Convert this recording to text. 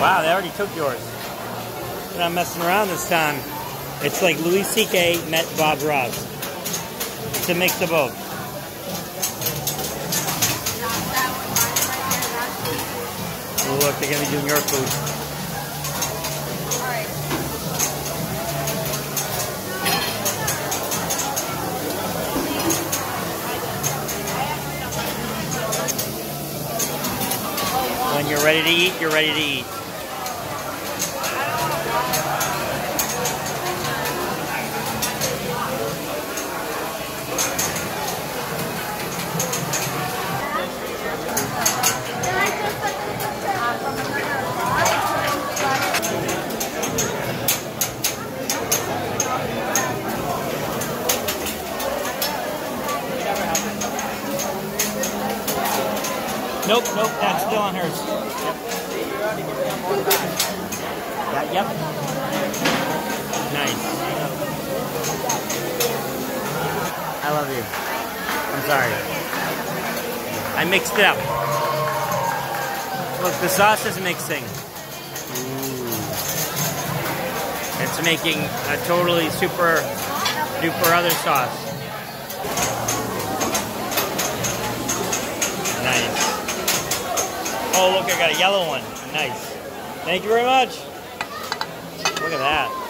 Wow, they already took yours. They're not messing around this time. It's like Louis C.K. met Bob Ross. It's a mix of both. Oh, look, they're going to be doing your food. When you're ready to eat, you're ready to eat. Nope, that's still on hers. Yep. Yep. Nice. I love you. I'm sorry. I mixed it up. Look, the sauce is mixing. Ooh. It's making a totally super duper other sauce. Nice. Oh, look, I got a yellow one. Nice. Thank you very much. Look at that.